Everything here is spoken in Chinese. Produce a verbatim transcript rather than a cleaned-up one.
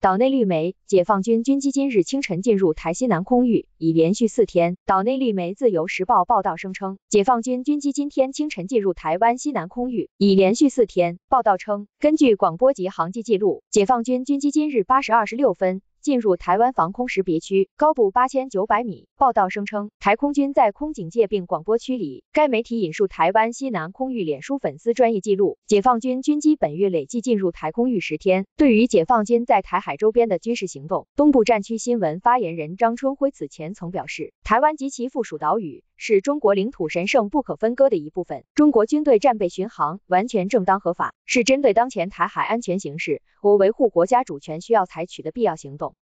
岛内绿媒，解放军军机今日清晨进入台西南空域，已连续四天。岛内绿媒《自由时报》报道声称，解放军军机今天清晨进入台湾西南空域，已连续四天。报道称，根据广播及航迹记录，解放军军机今日八时二十六分。进入台湾防空识别区，高度八千九百米。报道声称，台空军在空警戒并广播驱离。该媒体引述台湾西南空域脸书粉丝专页记录，解放军军机本月累计进入台空域十天。对于解放军在台海周边的军事行动，东部战区新闻发言人张春辉此前曾表示，台湾及其附属岛屿是中国领土神圣不可分割的一部分，中国军队战备巡航完全正当合法，是针对当前台海安全形势和维护国家主权需要采取的必要行动。